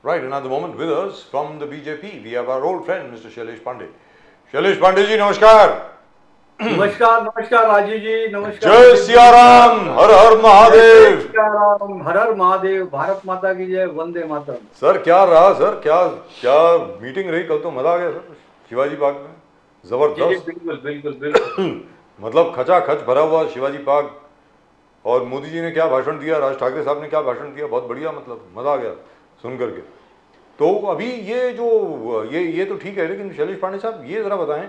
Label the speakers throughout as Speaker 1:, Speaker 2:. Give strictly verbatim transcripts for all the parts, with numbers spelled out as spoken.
Speaker 1: Right, and at the moment with us from the B J P, we have our old friend Mister Shailesh Pandey. Shailesh Pandey जी नमस्कार।
Speaker 2: नमस्कार नमस्कार राजीव जी, नमस्कार।
Speaker 1: जय सिया राम, हर हर महादेव।
Speaker 2: जय सिया राम, हर हर महादेव, भारत माता की जय, वंदे मातरम।
Speaker 1: सर क्या रहा सर, क्या क्या मीटिंग रही कल, तो मजा आ गया सर शिवाजी पार्क में, जबरदस्त।
Speaker 2: बिल्कुल बिल्कुल बिल्कुल
Speaker 1: मतलब खचाखच भरा हुआ शिवाजी पार्क, और मोदी जी ने क्या भाषण दिया, राज ठाकरे साहब ने क्या भाषण दिया, बहुत बढ़िया, मतलब मजा आ गया सुन करके। तो अभी ये जो ये ये तो ठीक है, लेकिन शैलेश पांडे साहब ये जरा बताएं,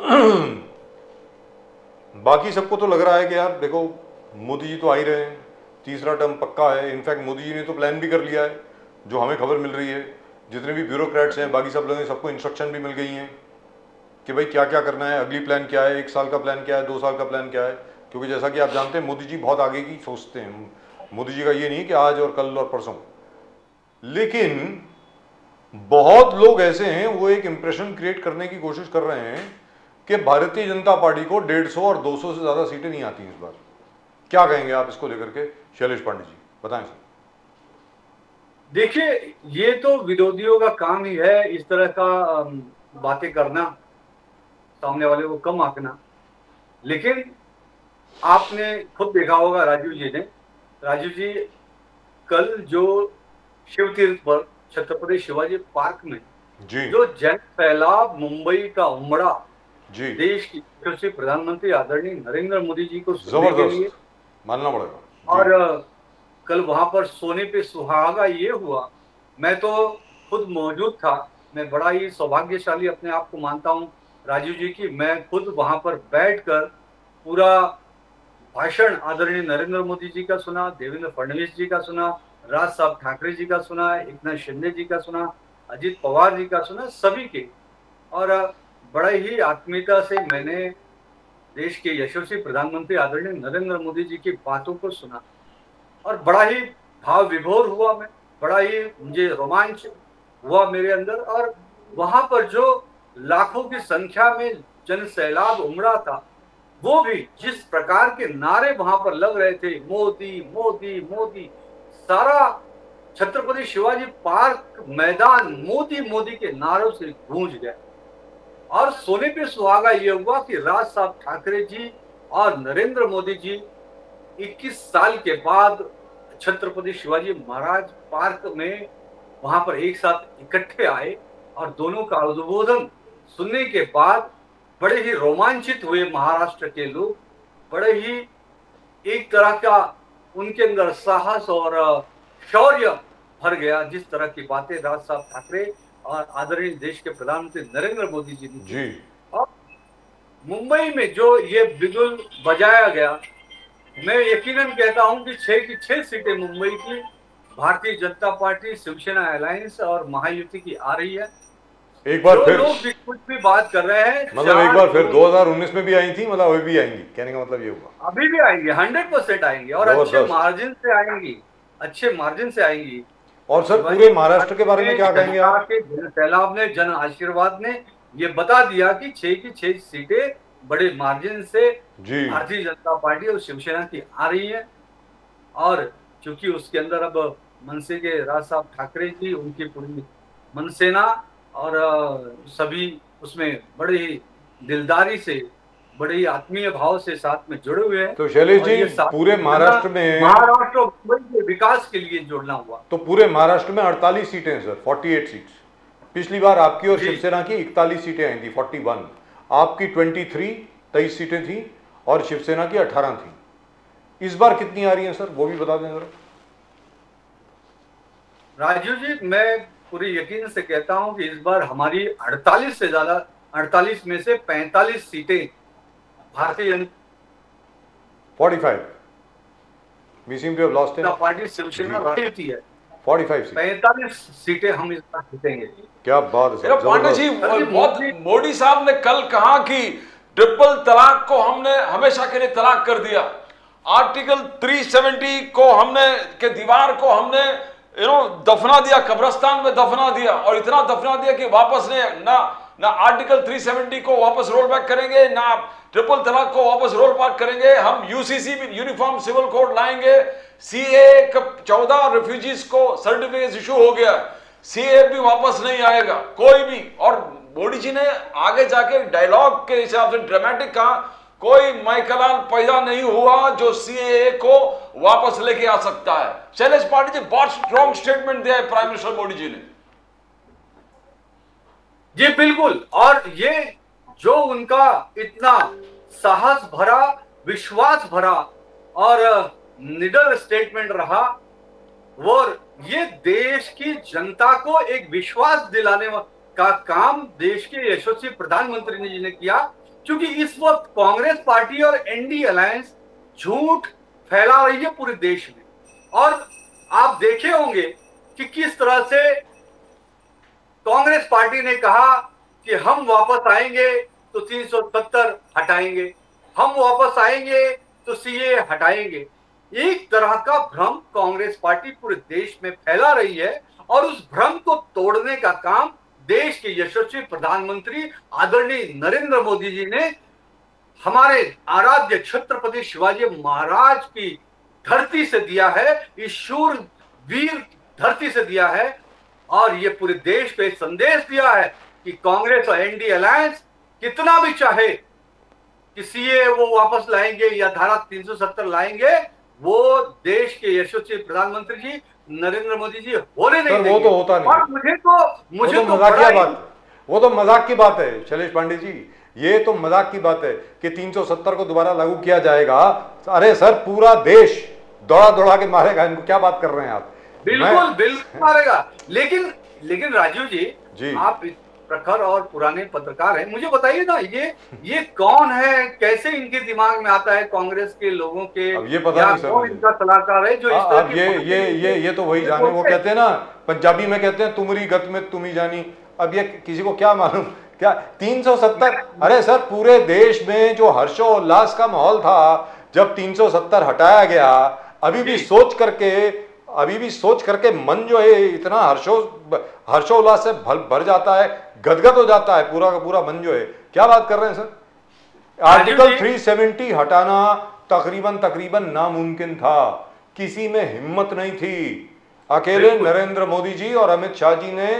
Speaker 1: बाकी सबको तो लग रहा है कि यार देखो मोदी जी तो आ ही रहे हैं, तीसरा टर्म पक्का है। इनफैक्ट मोदी जी ने तो प्लान भी कर लिया है, जो हमें खबर मिल रही है। जितने भी ब्यूरोक्रेट्स हैं, बाकी सब लोग हैं, सबको इंस्ट्रक्शन भी मिल गई हैं कि भाई क्या क्या करना है, अगली प्लान क्या है, एक साल का प्लान क्या है, दो साल का प्लान क्या है। क्योंकि जैसा कि आप जानते हैं मोदी जी बहुत आगे की सोचते हैं। मोदी जी का ये नहीं कि आज और कल और परसों, लेकिन बहुत लोग ऐसे हैं वो एक इंप्रेशन क्रिएट करने की कोशिश कर रहे हैं कि भारतीय जनता पार्टी को डेढ़ सौ और दो सौ से ज्यादा सीटें नहीं आती इस बार। क्या कहेंगे आप इसको लेकर के शैलेश पांडे जी, बताएं सर।
Speaker 2: देखिए, ये तो विरोधियों का काम ही है इस तरह का बातें करना, सामने वाले को कम आंकना। लेकिन आपने खुद देखा होगा राजीव जी ने, राजीव जी कल जो शिव तीर्थ पर छत्रपति शिवाजी पार्क में
Speaker 1: जी
Speaker 2: जो जन सैलाब मुंबई का उमड़ा,
Speaker 1: जी
Speaker 2: देश की यशस्वी प्रधानमंत्री आदरणीय नरेंद्र मोदी जी को सुनने के लिए
Speaker 1: मानना पड़ेगा।
Speaker 2: और कल वहां पर सोने पे सुहागा ये हुआ। मैं तो खुद मौजूद था, मैं बड़ा ही सौभाग्यशाली अपने आप को मानता हूं राजीव जी की। मैं खुद वहां पर बैठकर पूरा भाषण आदरणीय नरेंद्र मोदी जी का सुना, देवेंद्र फडणवीस जी का सुना, राज साहब ठाकरे जी का सुना, एकनाथ शिंदे जी का सुना, अजित पवार जी का सुना, सभी के। और बड़ा ही आत्मीयता से मैंने देश के यशस्वी प्रधानमंत्री आदरणीय नरेंद्र मोदी जी की बातों को सुना और बड़ा ही भाव विभोर हुआ मैं, बड़ा ही मुझे रोमांच हुआ मेरे अंदर। और वहां पर जो लाखों की संख्या में जन सैलाब उमड़ा था, वो भी जिस प्रकार के नारे वहां पर लग रहे थे, मोदी मोदी मोदी, सारा छत्रपति शिवाजी पार्क मैदान मोदी मोदी के नारों से गूंज गया। और सोने पे सुहागा ये हुआ कि राज साहब ठाकरे जी और नरेंद्र मोदी जी इक्कीस साल के बाद छत्रपति शिवाजी महाराज पार्क में वहां पर एक साथ इकट्ठे आए और दोनों का उद्बोधन सुनने के बाद बड़े ही रोमांचित हुए महाराष्ट्र के लोग। बड़े ही एक तरह का उनके अंदर साहस और शौर्य भर गया, जिस तरह की बातें राज साहब ठाकरे और आदरणीय देश के प्रधानमंत्री नरेंद्र मोदी जी ने
Speaker 1: जी।
Speaker 2: और मुंबई में जो ये बिगुल बजाया गया, मैं यकीनन कहता हूं कि छह की छह सीटें मुंबई की भारतीय जनता पार्टी, शिवसेना अलायंस और महायुति की आ रही है।
Speaker 1: एक बार फिर
Speaker 2: लोग भी कुछ भी बात कर रहे हैं,
Speaker 1: मतलब एक बार फिर दो हज़ार उन्नीस में भी आई थी, मतलब अभी भी आएंगी, कहने का मतलब ये हुआ
Speaker 2: अभी भी आएंगे, हंड्रेड परसेंट आएंगे और अच्छे मार्जिन से आएंगी, अच्छे मार्जिन से आएंगी।
Speaker 1: और सर पूरे महाराष्ट्र के बारे में क्या कहेंगे आप?
Speaker 2: जन सैलाब ने, जन आशीर्वाद ने ये बता दिया कि छह की छह सीटें बड़े मार्जिन से भारतीय जनता पार्टी और शिवसेना की आ रही है। और चूंकि उसके अंदर अब मनसे के राज साहब ठाकरे जी, उनकी पूरी मनसेना और सभी उसमें बड़े ही दिलदारी से, बड़े ही आत्मीय भाव से साथ में जुड़े हुए हैं।
Speaker 1: तो शैलेश जी पूरे महाराष्ट्र में,
Speaker 2: महाराष्ट्र के विकास के लिए जुड़ना हुआ।
Speaker 1: तो पूरे महाराष्ट्र में अड़तालीस सीटें हैं सर, अड़तालीस सीट्स। पिछली बार आपकी और शिवसेना की इकतालीस सीटें आई थी, इकतालीस। आपकी तेईस, तेईस सीटें थी और शिवसेना की अठारह थी। इस बार कितनी आ रही हैं सर, वो भी बता दें जरा।
Speaker 2: राजीव जी, मैं पूरी यकीन से कहता हूं कि इस बार हमारी अड़तालीस से ज्यादा, अड़तालीस में से पैंतालीस सीटें भारतीय जनता
Speaker 1: पैंतालीस we seem to have lost it
Speaker 2: party Shiv Sena रहती है।
Speaker 1: पैंतालीस सीट,
Speaker 2: पैंतालीस सीटें हम इस बार जीतेंगे।
Speaker 1: क्या बात है सर।
Speaker 3: पांडे जी, मोदी साहब ने कल कहा कि ट्रिपल तलाक को हमने हमेशा के लिए तलाक कर दिया, आर्टिकल तीन सौ सत्तर को हमने के दीवार को हमने यू नो दफना दिया, कब्रिस्तान में दफना दिया, और इतना दफना दिया कि वापस ने ना ना आर्टिकल तीन सौ सत्तर को वापस रोल बैक करेंगे, ना ट्रिपल तलाक को वापस रोल बैक करेंगे। हम यूसीसी यूनिफॉर्म सिविल कोड लाएंगे, सीए चौदह रिफ्यूजीज को सर्टिफिकेट इशू हो गया। सीए भी वापस नहीं आएगा कोई भी। और मोदी जी ने आगे जाके डायलॉग के हिसाब से ड्रामेटिक कहा, कोई माइकलाल पैदा नहीं हुआ जो सीए को वापस लेके आ सकता है। शैलेश पांडे जी, बहुत स्ट्रॉन्ग स्टेटमेंट दिया है प्राइम मिनिस्टर मोदी जी ने।
Speaker 2: जी बिल्कुल, और ये जो उनका इतना साहस भरा, विश्वास भरा और निडर स्टेटमेंट रहा, वो ये देश की जनता को एक विश्वास दिलाने का काम देश के यशस्वी प्रधानमंत्री जी ने किया। क्योंकि इस वक्त कांग्रेस पार्टी और एनडी अलायंस झूठ फैला रही है पूरे देश में, और आप देखे होंगे कि किस तरह से कांग्रेस पार्टी ने कहा कि हम वापस आएंगे तो तीन सौ सत्तर हटाएंगे, हम वापस आएंगे तो सीए हटाएंगे। एक तरह का भ्रम कांग्रेस पार्टी पूरे देश में फैला रही है, और उस भ्रम को तोड़ने का काम देश के यशस्वी प्रधानमंत्री आदरणीय नरेंद्र मोदी जी ने हमारे आराध्य छत्रपति शिवाजी महाराज की धरती से दिया है, इस शूर वीर धरती से दिया है। और ये पूरे देश को एक संदेश दिया है कि कांग्रेस और एनडी अलायंस कितना भी चाहे कि सीए वो वापस लाएंगे या धारा तीन सौ सत्तर लाएंगे, वो देश के यशस्वी प्रधानमंत्री जी नरेंद्र मोदी जी होने नहीं देंगे।
Speaker 1: वो तो होता नहीं।
Speaker 2: और मुझे तो मुझे
Speaker 1: वो तो मजाकिया बात, वो तो मजाक की बात है शैलेश पांडे जी, ये तो मजाक की बात है कि तीन सौ सत्तर को दोबारा लागू किया जाएगा। अरे सर, पूरा देश दौड़ा दौड़ा के मारेगा इनको, क्या बात कर रहे हैं आप?
Speaker 2: बिल्कुल बिल्कुल मारेगा। लेकिन लेकिन राजीव जी,
Speaker 1: जी
Speaker 2: आप प्रखर और पुराने पत्रकार हैं, मुझे बताइए ना, ये ये कौन है, कैसे इनके दिमाग में आता है कांग्रेस के लोगों के,
Speaker 1: अब ये पता नहीं सर,
Speaker 2: कौन इनका सलाहकार है जो इस तरह
Speaker 1: अब ये ये ये ये तो वही जाने, वो कहते हैं ना पंजाबी में कहते हैं तुमरी गत में तुम ही जानी। अब ये किसी को क्या मालूम क्या तीन सौ सत्तर? अरे सर, पूरे देश में जो हर्षोल्लास का माहौल था जब तीन सौ सत्तर हटाया गया, अभी भी सोच करके अभी भी सोच करके मन जो है इतना हर्षो हर्षोल्लास से भर जाता है, गदगद हो जाता है पूरा का पूरा मन जो है। क्या बात कर रहे हैं सर? आर्टिकल तीन सौ सत्तर हटाना तकरीबन तकरीबन नामुमकिन था, किसी में हिम्मत नहीं थी। अकेले नरेंद्र मोदी जी और अमित शाह जी ने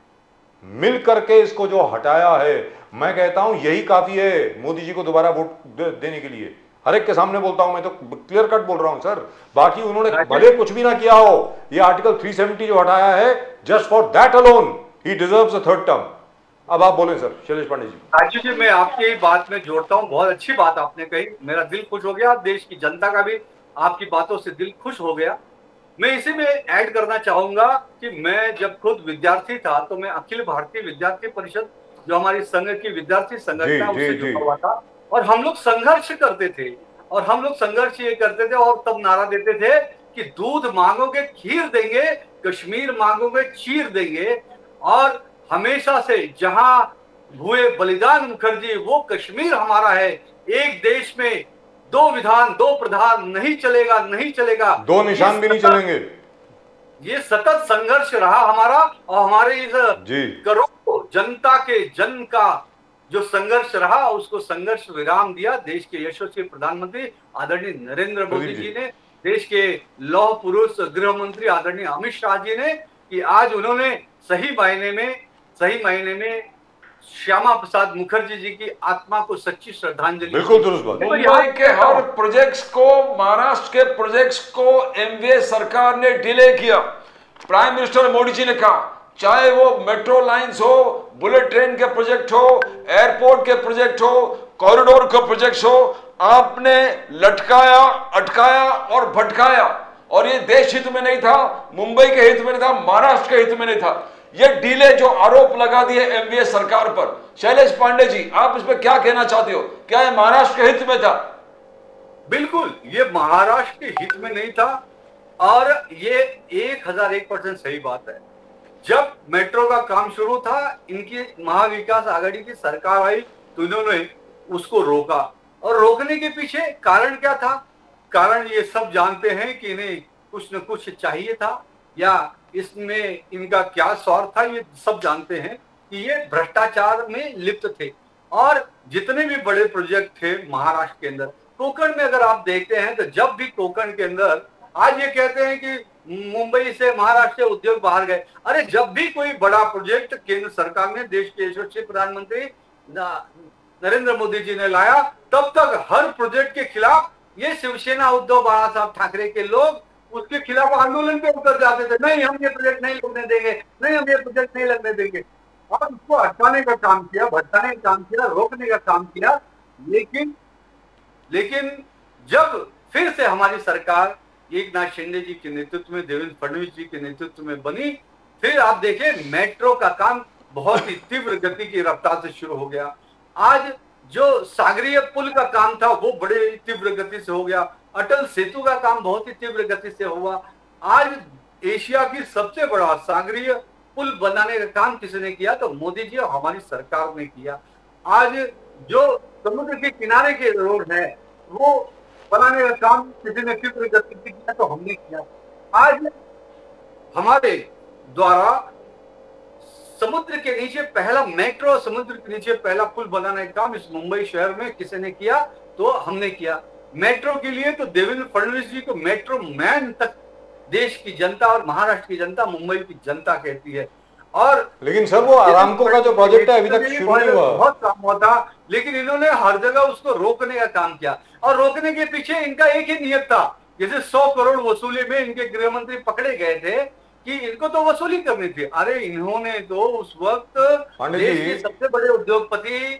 Speaker 1: मिल करके इसको जो हटाया है, मैं कहता हूं यही काफी है मोदी जी को दोबारा वोट दे, देने के लिए। हर एक के सामने बोलता हूं, मैं तो क्लियर कट बोल रहा हूं सर। बाकी उन्होंने भले कुछ भी ना किया हो, ये आर्टिकल तीन सौ सत्तर जो हटाया है, जस्ट फॉर दैट अलोन ही डिजर्व्स अ थर्ड टर्म। अब आप बोलें सर, शैलेश पांडे जी।
Speaker 2: राजू जी, मैं आपकी बात में जोड़ता हूं, बहुत अच्छी बात आपने कही, मेरा दिल खुश हो गया, देश की जनता का भी आपकी बातों से दिल खुश हो गया। मैं इसी में ऐड करना चाहूंगा कि मैं जब खुद विद्यार्थी था तो मैं अखिल भारतीय विद्यार्थी परिषद, जो हमारी संघ की विद्यार्थी संगठन, उससे जुड़ा हुआ था, और हम लोग संघर्ष करते थे, और हम लोग संघर्ष ये करते थे और तब नारा देते थे कि दूध मांगोगे खीर देंगे, कश्मीर मांगोगे चीर देंगे। और हमेशा से जहां हुए बलिदान मुखर्जी, वो कश्मीर हमारा है। एक देश में दो विधान दो प्रधान नहीं चलेगा, नहीं चलेगा,
Speaker 1: दो निशान भी नहीं चलेंगे।
Speaker 2: ये सतत संघर्ष रहा हमारा, और हमारे इस करोड़ों जनता के जन का जो संघर्ष रहा, उसको संघर्ष विराम दिया देश के यशस्वी प्रधानमंत्री आदरणीय नरेंद्र मोदी जी ने, देश के लौह पुरुष गृह मंत्री आदरणीय अमित शाह जी ने, कि आज उन्होंने सही मायने में सही मायने में श्यामा प्रसाद मुखर्जी जी की आत्मा को सच्ची श्रद्धांजलि।
Speaker 1: बिल्कुल दुरुस्त बात।
Speaker 3: मुंबई के हर प्रोजेक्ट्स को, महाराष्ट्र के प्रोजेक्ट्स को एनडीए सरकार ने डिले किया। प्राइम मिनिस्टर मोदी जी ने कहा, चाहे वो मेट्रो लाइंस हो, बुलेट ट्रेन के प्रोजेक्ट हो, एयरपोर्ट के प्रोजेक्ट हो, कॉरिडोर के प्रोजेक्ट हो, आपने लटकाया, अटकाया और भटकाया। और ये देश हित में नहीं था, मुंबई के हित में नहीं था, महाराष्ट्र के हित में नहीं था। ये डिले जो आरोप लगा दिए एनडीए सरकार पर, शैलेश पांडे जी आप इस पर क्या कहना चाहते हो? क्या ये महाराष्ट्र के हित में था?
Speaker 2: बिल्कुल, ये महाराष्ट्र के हित में नहीं था, और ये एक हजार एक परसेंट सही बात है। जब मेट्रो का काम शुरू था, इनकी महाविकास आघाड़ी की सरकार आई तो इन्होंने उसको रोका, और रोकने के पीछे कारण क्या था? कारण ये सब जानते हैं कि इन्हें कुछ न कुछ चाहिए था, या इसमें इनका क्या स्वार्थ था, ये सब जानते हैं कि ये भ्रष्टाचार में लिप्त थे। और जितने भी बड़े प्रोजेक्ट थे महाराष्ट्र के अंदर, कोकण में अगर आप देखते हैं तो जब भी कोकण के अंदर आज ये कहते हैं कि मुंबई से, महाराष्ट्र से उद्योग बाहर गए। अरे जब भी कोई बड़ा प्रोजेक्ट केंद्र सरकार ने, देश के यशस्वी प्रधानमंत्री नरेंद्र मोदी जी ने लाया, तब तक हर प्रोजेक्ट के खिलाफ ये शिवसेना, उद्धव बाला साहब ठाकरे के लोग उसके खिलाफ आंदोलन पे उतर जाते थे। नहीं, हम ये प्रोजेक्ट नहीं लगने देंगे, नहीं हम ये प्रोजेक्ट नहीं लगने देंगे। और उसको हटाने का काम किया, भटकाने का काम किया, रोकने का काम किया। लेकिन लेकिन जब फिर से हमारी सरकार एक नाथ शिंदे जी के नेतृत्व में, देवेंद्र फडणवीस जी के नेतृत्व में बनी, फिर आप देखें मेट्रो का काम बहुत ही तीव्र गति की रफ्तार से शुरू हो गया। आज जो सागरीय पुल का काम था वो बड़े तीव्र गति से हो गया। अटल सेतु का काम बहुत ही तीव्र गति से हुआ। आज एशिया की सबसे बड़ा सागरीय पुल बनाने का काम किसने किया? तो मोदी जी और हमारी सरकार ने किया। आज जो समुद्र के किनारे के रोड है वो बनाने का काम किसी ने तीव्र गति से किया तो हमने किया। आज हमारे द्वारा समुद्र के नीचे पहला मेट्रो, समुद्र के नीचे पहला पुल बनाने का काम इस मुंबई शहर में किसी ने किया तो हमने किया। मेट्रो के लिए तो देवेंद्र फडणवीस जी को मेट्रो मैन तक देश की जनता और महाराष्ट्र की जनता, मुंबई की जनता कहती है। और
Speaker 1: लेकिन सर वो आरामको का जो प्रोजेक्ट है अभी तक शुरू नहीं हुआ।
Speaker 2: बहुत काम हुआ था, लेकिन इन्होंने हर जगह उसको रोकने का काम किया। और रोकने के पीछे इनका एक ही नियत था। जैसे सौ करोड़ वसूली में इनके गृह मंत्री पकड़े गए थे कि इनको तो वसूली करनी थी। अरे इन्होंने तो उस वक्त देश के सबसे बड़े उद्योगपति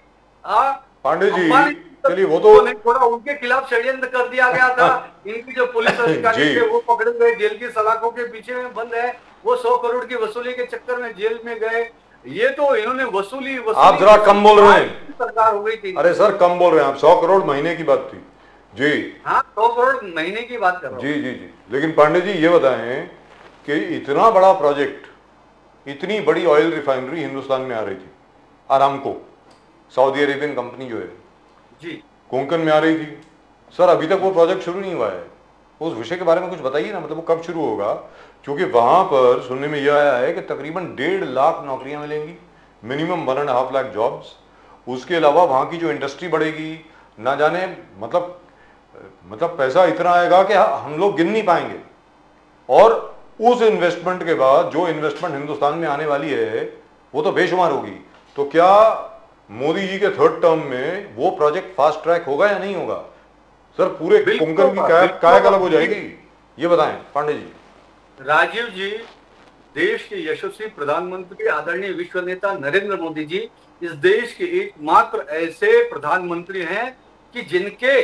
Speaker 1: पांडे जी, चलिए वो तो
Speaker 2: थोड़ा उनके खिलाफ षड्यंत्र कर दिया गया था। इनकी जो पुलिस अधिकारी थे वो पकड़े गए, जेल की सलाखों के पीछे में बंद है। वो सौ करोड़ की वसूली के चक्कर में जेल में गए। ये तो इन्होंने वसूली वसूली
Speaker 1: आप जरा कम बोल रहे हैं,
Speaker 2: सरकार हो गई थी।
Speaker 1: अरे सर कम बोल रहे हैं आप, सौ करोड़ महीने की बात थी जी।
Speaker 2: हाँ, सौ करोड़ महीने की बात कर रहा हूं
Speaker 1: जी जी जी। लेकिन पांडे जी ये बताएं कि इतना बड़ा प्रोजेक्ट, इतनी बड़ी ऑयल रिफाइनरी हिंदुस्तान में आ रही थी, आरामको सऊदी अरेबियन कंपनी जो है
Speaker 2: जी,
Speaker 1: कोंकण में आ रही थी। सर अभी तक वो प्रोजेक्ट शुरू नहीं हुआ है। उस विषय के बारे में कुछ बताइए ना, मतलब वो कब शुरू होगा? क्योंकि वहां पर सुनने में यह आया है कि तकरीबन डेढ़ लाख नौकरियां मिलेंगी, minimum one and half lakh jobs. उसके अलावा वहां की जो इंडस्ट्री बढ़ेगी, ना जाने मतलब मतलब पैसा इतना आएगा कि हम लोग गिन नहीं पाएंगे। और उस इन्वेस्टमेंट के बाद जो इन्वेस्टमेंट हिंदुस्तान में आने वाली है वो तो बेशुमार होगी। तो क्या मोदी जी के थर्ड टर्म में वो प्रोजेक्ट फास्ट ट्रैक होगा या नहीं होगा? सर पूरे कोंकण की काया अलग हो जाएगी, ये बताएं पांडे जी।
Speaker 2: राजीव जी, देश के यशस्वी प्रधानमंत्री आदरणीय विश्व नेता नरेंद्र मोदी जी इस देश के एकमात्र ऐसे प्रधानमंत्री हैं कि जिनके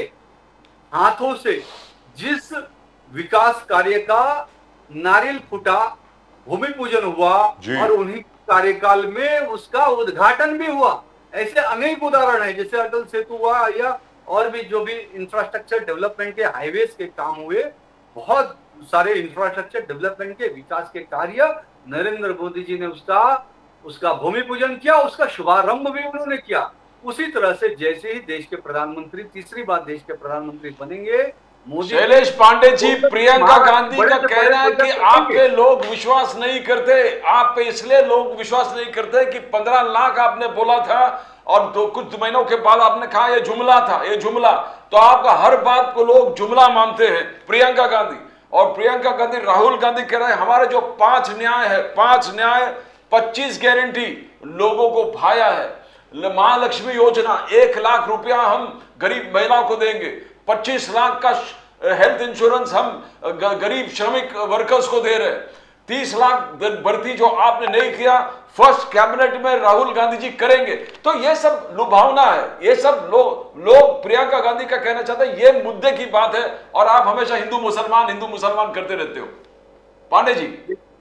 Speaker 2: हाथों से जिस विकास कार्य का नारियल फूटा, भूमि पूजन हुआ और उन्हीं कार्यकाल में उसका उद्घाटन भी हुआ। ऐसे अनेक उदाहरण हैं, जैसे अटल सेतु हुआ या और भी जो भी इंफ्रास्ट्रक्चर डेवलपमेंट के हाईवेज के काम हुए। बहुत सारे इंफ्रास्ट्रक्चर डेवलपमेंट के विकास के कार्य नरेंद्र मोदी जी ने उसका उसका भूमि पूजन किया, उसका शुभारंभ भी उन्होंने किया। उसी तरह से जैसे ही देश के प्रधानमंत्री, तीसरी बार देश के प्रधानमंत्री बनेंगे मोदी।
Speaker 3: शैलेश पांडे जी, प्रियंका गांधी का कहना है कि आप पे लोग विश्वास नहीं करते, आप पे इसलिए लोग विश्वास नहीं करते कि पंद्रह लाख आपने बोला था और दो कुछ महीनों के बाद आपने कहा ये जुमला था, ये जुमला। तो आपका हर बात को लोग जुमला मानते हैं, प्रियंका गांधी। और प्रियंका गांधी, राहुल गांधी कह रहे हैं हमारे जो पांच न्याय है, पांच न्याय पच्चीस गारंटी लोगों को भाया है। महालक्ष्मी योजना, एक लाख रुपया हम गरीब महिलाओं को देंगे, पच्चीस लाख का हेल्थ इंश्योरेंस हम गरीब श्रमिक वर्कर्स को दे रहे, तीस लाख भर्ती जो आपने नहीं किया फर्स्ट कैबिनेट में राहुल गांधी जी करेंगे। तो ये सब लुभावना है, ये सब लोग लोग प्रियंका गांधी का कहना चाहते हैं ये मुद्दे की बात है और आप हमेशा हिंदू मुसलमान हिंदू मुसलमान करते रहते हो। पांडे जी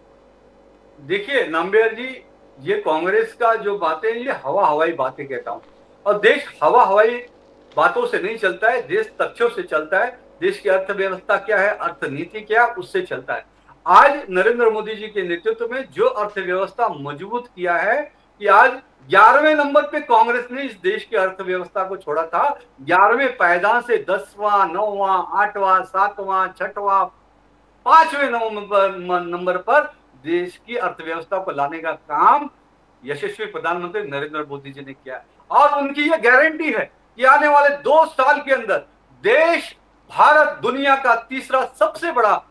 Speaker 2: देखिए नाम्बियर जी, ये कांग्रेस का जो बातें ये हवा हवाई बातें कहता हूं। और देश हवा हवाई बातों से नहीं चलता है, देश तथ्यों से चलता है। देश की अर्थव्यवस्था क्या है, अर्थनीति क्या है, उससे चलता है। आज नरेंद्र मोदी जी के नेतृत्व में जो अर्थव्यवस्था मजबूत किया है कि आज ग्यारहवें नंबर पे कांग्रेस ने इस देश की अर्थव्यवस्था को छोड़ा था। ग्यारहवें पायदान से दसवां, नौवां, आठवां, सातवां, छठवां, पांचवें नंबर नंबर पर देश की अर्थव्यवस्था को लाने का काम यशस्वी प्रधानमंत्री नरेंद्र मोदी जी ने किया। और उनकी यह गारंटी है कि आने वाले दो साल के अंदर देश, भारत दुनिया का तीसरा सबसे बड़ा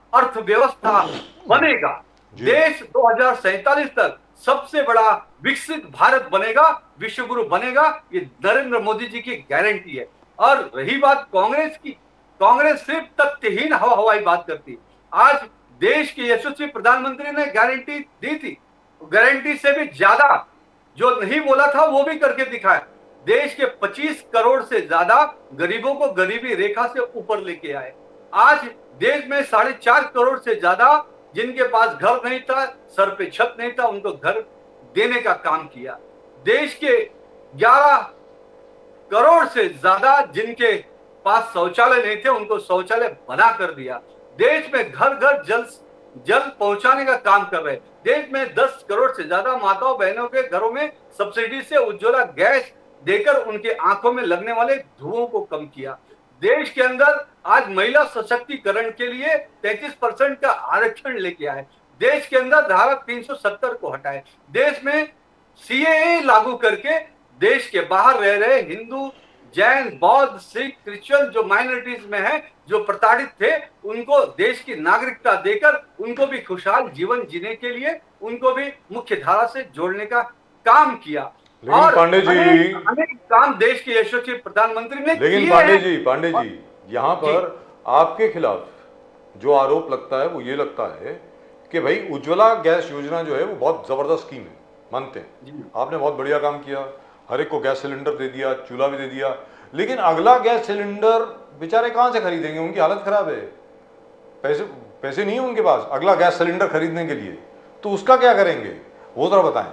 Speaker 2: अर्थव्यवस्था बनेगा। देश दो हजार सैंतालीस तक सबसे बड़ा विकसित भारत बनेगा, विश्वगुरु बनेगा, ये नरेंद्र मोदी जी की गारंटी है। और रही बात कांग्रेस की, कांग्रेस सिर्फ तथ्यहीन हवा हवाई बात करती। आज देश के यशस्वी प्रधानमंत्री ने गारंटी दी थी, गारंटी से भी ज्यादा जो नहीं बोला था वो भी करके दिखाया। देश के पच्चीस करोड़ से ज्यादा गरीबों को गरीबी रेखा से ऊपर लेके आए। आज देश में साढ़े चार करोड़ से ज्यादा जिनके पास घर नहीं था, सर पे छत नहीं था, उनको घर देने का काम किया। देश के ग्यारह करोड़ से ज्यादा जिनके पास शौचालय नहीं थे, उनको शौचालय बना कर दिया। देश में घर घर जल जल पहुंचाने का काम कर रहे। देश में दस करोड़ से ज्यादा माताओं बहनों के घरों में सब्सिडी से उज्ज्वला गैस देकर उनके आंखों में लगने वाले धुओं को कम किया। देश के अंदर आज महिला सशक्तिकरण के लिए तैंतीस परसेंट का आरक्षण लेके आए। देश के अंदर धारा तीन सौ सत्तर को हटाए। देश में सीएए लागू करके देश के बाहर रह रहे हिंदू, जैन, बौद्ध, सिख, क्रिश्चियन जो माइनॉरिटीज में है, जो प्रताड़ित थे, उनको देश की नागरिकता देकर उनको भी खुशहाल जीवन जीने के लिए उनको भी मुख्य धारा से जोड़ने का काम किया।
Speaker 1: लेकिन पांडे जी,
Speaker 2: अनेक काम देश के यशस्वी प्रधानमंत्री ने किए।
Speaker 1: लेकिन पांडे जी पांडे जी यहाँ पर आपके खिलाफ जो आरोप लगता है वो ये लगता है कि भाई उज्ज्वला गैस योजना जो है वो बहुत जबरदस्त स्कीम है, मानते हैं आपने बहुत बढ़िया काम किया, हर एक को गैस सिलेंडर दे दिया, चूल्हा भी दे दिया, लेकिन अगला गैस सिलेंडर बेचारे कहाँ से खरीदेंगे? उनकी हालत खराब है, पैसे पैसे नहीं है उनके पास अगला गैस सिलेंडर खरीदने के लिए, तो उसका क्या करेंगे वो जरा बताएं।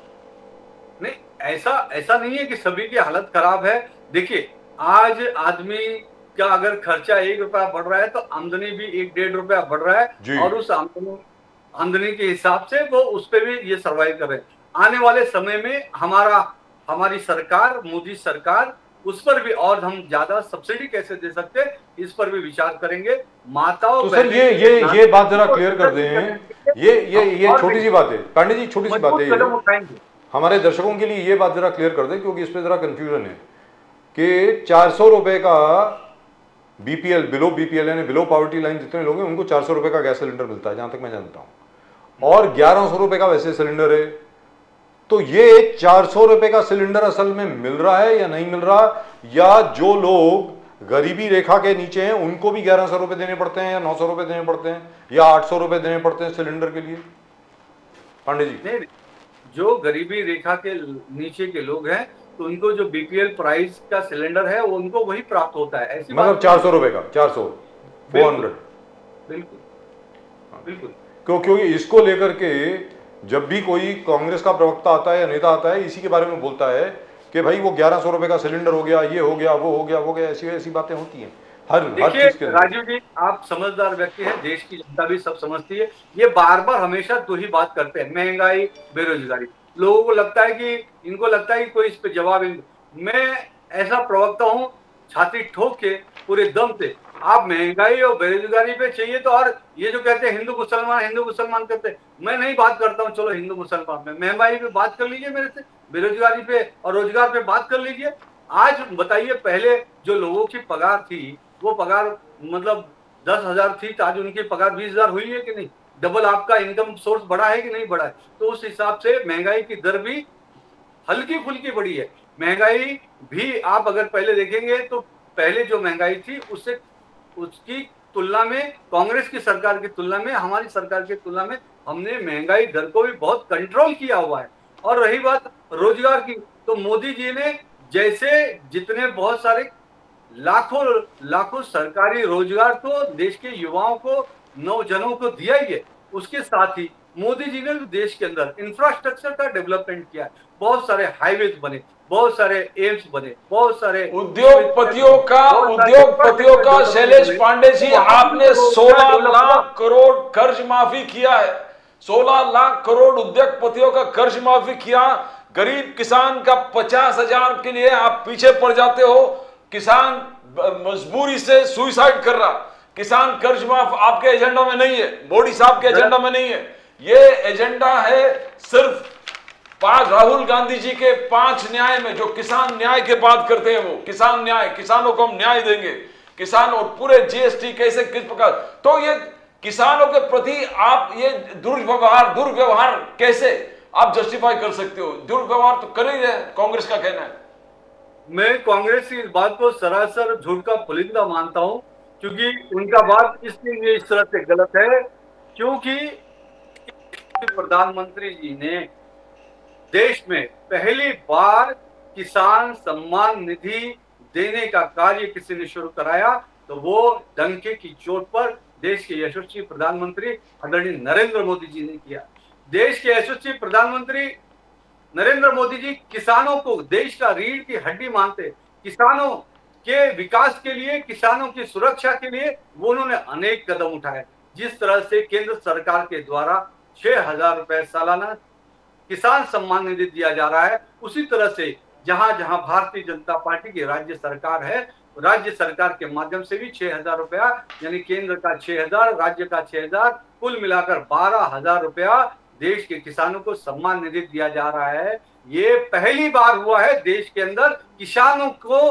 Speaker 2: नहीं, ऐसा ऐसा नहीं है कि सभी की हालत खराब है। देखिए, आज आदमी का अगर खर्चा एक रुपया बढ़ रहा है तो आमदनी भी एक डेढ़ रुपया बढ़ रहा है, और उस आमदनी आमदनी के हिसाब से वो उस पर भी ये सर्वाइव कर रहे हैं। आने वाले समय में हमारा हमारी सरकार, मोदी सरकार, उस पर भी और हम ज्यादा सब्सिडी कैसे दे सकते हैं इस पर भी विचार करेंगे। माताओं
Speaker 1: तो सर ये ये ये बात जरा क्लियर कर दें, ये ये ये छोटी सी बात है पांडे जी, छोटी सी बात है, हमारे दर्शकों के लिए ये बात जरा क्लियर कर दें क्योंकि इस पे जरा कंफ्यूजन है कि चार सौ रुपए का बीपीएल, बिलो बीपीएल यानी बिलो पॉवर्टी लाइन जितने लोग हैं उनको चार सौ रुपए का गैस सिलेंडर मिलता है जहां तक मैं जानता हूं, और ग्यारह सौ रुपए का वैसे सिलेंडर है। तो ये चार सौ रुपए का सिलेंडर असल में मिल रहा है या नहीं मिल रहा, या जो लोग गरीबी रेखा के नीचे हैं उनको भी ग्यारह सौ रुपए देने पड़ते हैं या नौ सौ रुपए देने पड़ते हैं या आठ सौ रुपए देने पड़ते हैं सिलेंडर के लिए? पांडे जी,
Speaker 2: नहीं, जो गरीबी रेखा के नीचे के लोग हैं तो उनको जो बीपीएल प्राइस का सिलेंडर है वो उनको वही प्राप्त होता है। ऐसी
Speaker 1: मतलब चार सौ रुपए का, चार सौ फोर हंड्रेड
Speaker 2: बिल्कुल बिल्कुल
Speaker 1: क्यों? क्योंकि इसको लेकर के जब भी कोई कांग्रेस का प्रवक्ता आता है या नेता आता है इसी के बारे में बोलता है कि भाई वो ग्यारह सौ रुपए का सिलेंडर हो गया, ये हो गया, वो हो गया, वो गया, ऐसी ऐसी बातें होती हैं हर हर चीज के।
Speaker 2: राजीव जी, आप समझदार व्यक्ति हैं, देश की जनता भी सब समझती है। ये बार बार हमेशा दो ही बात करते हैं, महंगाई, बेरोजगारी। लोगों को लगता है कि इनको लगता है कि कोई इस पे जवाब। मैं ऐसा प्रवक्ता हूँ छाती ठोक के पूरे दम से, आप महंगाई और बेरोजगारी पे चाहिए तो, और ये जो कहते हैं हिंदू मुसलमान हिंदू मुसलमान कहते हैं, मैं नहीं बात करता हूँ, चलो हिंदू मुसलमान में महंगाई पे बात कर लीजिए मेरे से, बेरोजगारी पे और रोजगार पे बात कर लीजिए। आज बताइए, पहले जो लोगों की पगार थी वो पगार मतलब दस हजार थी, तो आज उनकी पगार बीस हजार हुई है कि नहीं? डबल आपका इनकम सोर्स बढ़ा है कि नहीं बढ़ा है? तो उस हिसाब से महंगाई की दर भी हल्की फुल्की बढ़ी है। महंगाई भी आप अगर पहले देखेंगे तो पहले जो महंगाई थी उससे उसकी तुलना में, कांग्रेस की सरकार की तुलना में, हमारी सरकार की तुलना में हमने महंगाई दर को भी बहुत कंट्रोल किया हुआ है। और रही बात रोजगार की, तो मोदी जी ने जैसे जितने बहुत सारे लाखों लाखों सरकारी रोजगार तो देश के युवाओं को, नौजवानों को दिया ही है, उसके साथ ही मोदी जी ने देश के अंदर इंफ्रास्ट्रक्चर का डेवलपमेंट किया। बहुत सारे हाईवेज बने, बहुत सारे एम्स बने, बहुत सारे
Speaker 3: उद्योगपतियों का उद्योगपतियों का शैलेश पांडे जी, आपने सोलह लाख करोड़ कर्ज माफी किया है, सोलह लाख करोड़ उद्योगपतियों का कर्ज माफी किया। गरीब किसान का पचास हजार के लिए आप पीछे पड़ जाते हो। किसान मजबूरी से सुइसाइड कर रहा, किसान कर्ज माफ आपके एजेंडा में नहीं है, मोदी साहब के एजेंडा में नहीं है। ये एजेंडा है सिर्फ पांच राहुल गांधी जी के पांच न्याय में, जो किसान न्याय के बात करते हैं, वो किसान न्याय, किसानों को हम न्याय देंगे, किसान और पूरे जीएसटी कैसे किस प्रकार। तो ये किसानों के प्रति आप ये दुर्व्यवहार दुर्व्यवहार कैसे आप जस्टिफाई कर सकते हो? दुर्व्यवहार तो कर ही रहे हैं, कांग्रेस का कहना है।
Speaker 2: मैं कांग्रेस की इस बात को सरासर झूठ का पुलिंदा मानता हूं, क्योंकि उनका बात इसलिए इस तरह से गलत है क्योंकि प्रधानमंत्री जी ने देश में पहली बार किसान सम्मान निधि देने का कार्य किसी ने शुरू कराया तो वो डंके की चोट पर देश के यशस्वी प्रधानमंत्री आदरणीय नरेंद्र मोदी जी ने किया। देश के यशस्वी प्रधानमंत्री नरेंद्र मोदी जी किसानों को देश का रीढ़ की हड्डी मानते, किसानों के विकास के लिए, किसानों की सुरक्षा के लिए वो उन्होंने अनेक कदम उठाए। जिस तरह से केंद्र सरकार के द्वारा छह हजार रुपए सालाना किसान सम्मान निधि दिया जा रहा है, उसी तरह से जहां जहां भारतीय जनता पार्टी की राज्य सरकार है, राज्य सरकार के माध्यम से भी छह हजार रुपया, यानी केंद्र का छह हजार, राज्य का छह हजार, कुल मिलाकर बारह हजार रुपया देश के किसानों को सम्मान निधि दिया जा रहा है। ये पहली बार हुआ है देश के अंदर किसानों को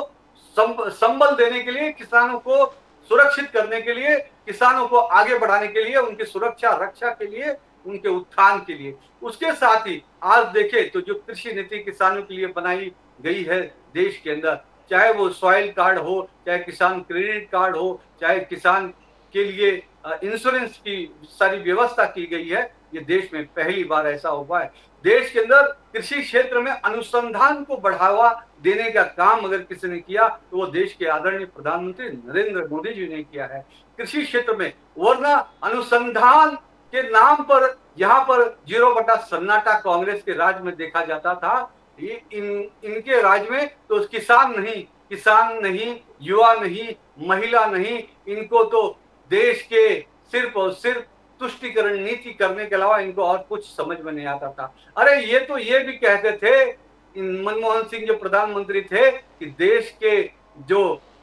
Speaker 2: संबल देने के लिए, किसानों को सुरक्षित करने के लिए, किसानों को आगे बढ़ाने के लिए, उनकी सुरक्षा रक्षा के लिए, उनके उत्थान के लिए। उसके साथ ही आज देखें तो जो कृषि नीति किसानों के लिए बनाई गई है देश के अंदर, चाहे वो सॉइल कार्ड हो, चाहे किसान क्रेडिट कार्ड हो, चाहे किसान के लिए इंश्योरेंस की सारी व्यवस्था की गई है, ये देश में पहली बार ऐसा हुआ है। देश के अंदर कृषि क्षेत्र में अनुसंधान को बढ़ावा देने का काम अगर किसी ने किया तो वो देश के आदरणीय प्रधानमंत्री नरेंद्र मोदी जी ने किया है कृषि क्षेत्र में। वरना अनुसंधान के नाम पर यहाँ पर जीरो बटा सन्नाटा कांग्रेस के राज में देखा जाता था। ये इन इनके राज में तो किसान नहीं, किसान नहीं, युवा नहीं, महिला नहीं, इनको तो देश के सिर्फ और सिर्फ तुष्टिकरण नीति करने के अलावा इनको और कुछ समझ में नहीं आता था। अरे ये तो ये भी कहते थे मनमोहन सिंह जो प्रधानमंत्री थे कि देश के जो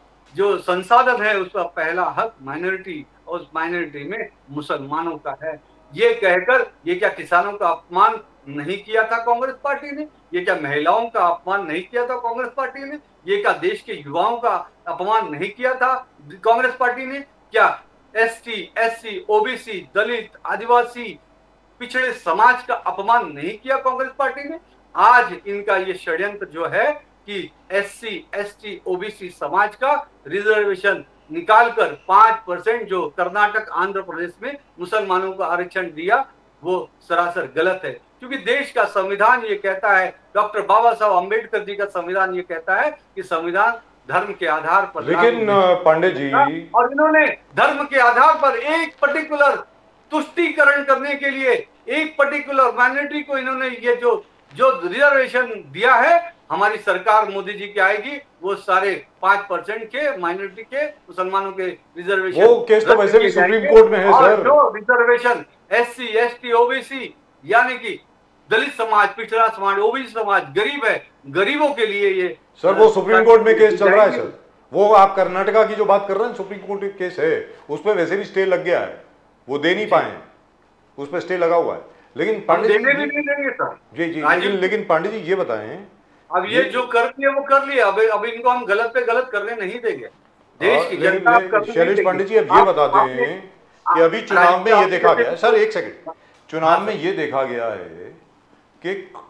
Speaker 2: जो संसाधन है उसका पहला हक माइनॉरिटी और उस माइनॉरिटी में मुसलमानों का है। ये कहकर ये क्या किसानों का अपमान नहीं किया था कांग्रेस पार्टी ने? ये क्या महिलाओं का अपमान नहीं किया था कांग्रेस पार्टी ने? ये क्या देश के युवाओं का अपमान नहीं किया था कांग्रेस पार्टी ने? क्या ST, SC, OBC, Dalit, Adivasi, पिछड़े समाज का अपमान नहीं किया कांग्रेस पार्टी ने? आज इनका ये षड्यंत्र जो है कि एससी, एसटी, ओबीसी समाज का रिजर्वेशन निकालकर पांच परसेंट जो कर्नाटक, आंध्र प्रदेश में मुसलमानों को आरक्षण दिया, वो सरासर गलत है। क्योंकि देश का संविधान ये कहता है, डॉक्टर बाबा साहब अम्बेडकर जी का संविधान ये कहता है कि संविधान धर्म के आधार पर।
Speaker 1: लेकिन पांडे जी,
Speaker 2: और इन्होंने धर्म के आधार पर एक पर्टिकुलर तुष्टीकरण करने के लिए एक पर्टिकुलर माइनॉरिटी को इन्होंने ये जो जो रिजर्वेशन दिया है, हमारी सरकार मोदी जी की आएगी वो सारे पांच परसेंट के माइनॉरिटी के मुसलमानों के रिजर्वेशन,
Speaker 1: वो केस तो वैसे भी सुप्रीम कोर्ट में है सर।
Speaker 2: जो रिजर्वेशन एससी, एसटी, ओबीसी यानी कि दलित समाज, पिछड़ा समाज, ओबीसी समाज, गरीब है, गरीबों के लिए ये
Speaker 1: सर वो सुप्रीम कोर्ट में केस चल रहा है सर। वो आप कर्नाटका की जो बात कर रहे हैं सुप्रीम कोर्ट केस है, उस पर वैसे भी स्टे लग गया है, वो दे नहीं पाए, उस पर स्टे लगा हुआ है। लेकिन पांडे जी,
Speaker 2: भी नहीं देंगे सर।
Speaker 1: जी जी लेकिन लेकिन पांडे जी ये बताएं,
Speaker 2: अब ये जो कर दिया वो कर लिया, अब अब इनको हम गलत पे गलत करने नहीं देंगे। देश की जनता
Speaker 1: शैलेश पांडे जी अब ये बता दें कि अभी चुनाव में ये देखा गया सर, एक सेकंड, चुनाव में ये देखा गया है कि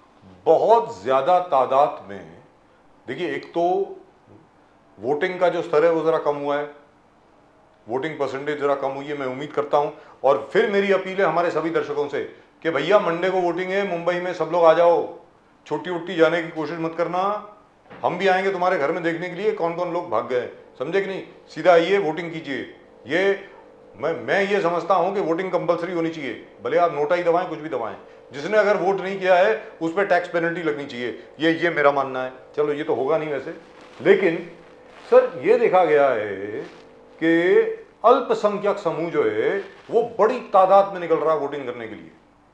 Speaker 1: बहुत ज्यादा तादाद में, देखिए एक तो वोटिंग का जो स्तर है वो जरा कम हुआ है, वोटिंग परसेंटेज जरा कम हुई है। मैं उम्मीद करता हूं, और फिर मेरी अपील है हमारे सभी दर्शकों से कि भैया मंडे को वोटिंग है, मुंबई में सब लोग आ जाओ, छुट्टी उट्टी जाने की कोशिश मत करना, हम भी आएंगे तुम्हारे घर में देखने के लिए कौन कौन लोग भाग गए, समझे कि नहीं? सीधा आइए, वोटिंग कीजिए। ये मैं मैं ये समझता हूं कि वोटिंग कंपलसरी होनी चाहिए, भले आप नोटा ही दबाएं, कुछ भी दबाएं, जिसने अगर वोट नहीं किया है उस पर टैक्स पेनल्टी लगनी चाहिए, ये ये मेरा मानना है। चलो ये तो होगा नहीं वैसे, लेकिन सर ये देखा गया है कि अल्पसंख्यक समूह जो है वो बड़ी तादाद में निकल रहा है वोटिंग करने के लिए,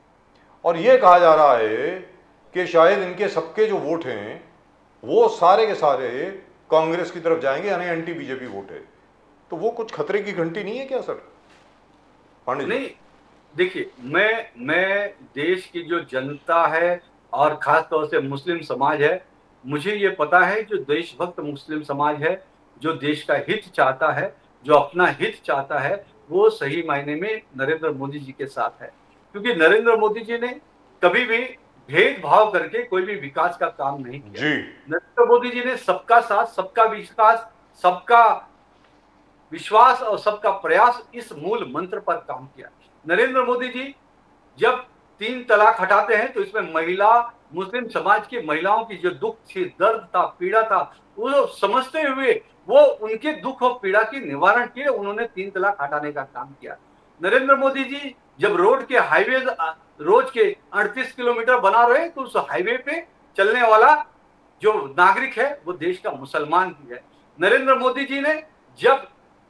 Speaker 1: और ये कहा जा रहा है कि शायद इनके सबके जो वोट हैं वो सारे के सारे कांग्रेस की तरफ जाएंगे, यानी एंटी बीजेपी वोट है। तो वो कुछ खतरे की घंटी नहीं है क्या सर पांडे जी?
Speaker 2: नहीं, देखिए मैं मैं देश की जो जनता है और खास तौर से मुस्लिम समाज है, मुझे ये पता है जो देशभक्त मुस्लिम समाज है, जो देश का हित चाहता है, जो अपना हित चाहता है, वो सही मायने में नरेंद्र मोदी जी के साथ है, क्योंकि नरेंद्र मोदी जी ने कभी भी भेदभाव करके कोई भी विकास का काम नहीं किया।
Speaker 1: जी
Speaker 2: नरेंद्र मोदी जी ने सबका साथ, सबका विकास, सबका विश्वास और सबका प्रयास, इस मूल मंत्र पर काम किया। नरेंद्र मोदी जी जब तीन तलाक हटाते हैं तो इसमें महिला, मुस्लिम समाज की महिलाओं की जो दुख थी, दर्द था, पीड़ा था, वो समझते हुए वो उनके दुख और पीड़ा की निवारण के लिए उन्होंने तीन तलाक हटाने का काम किया। नरेंद्र मोदी जी जब रोड के हाईवे रोज के अड़तीस किलोमीटर बना रहे तो उस हाईवे पे चलने वाला जो नागरिक है वो देश का मुसलमान भी है। नरेंद्र मोदी जी ने जब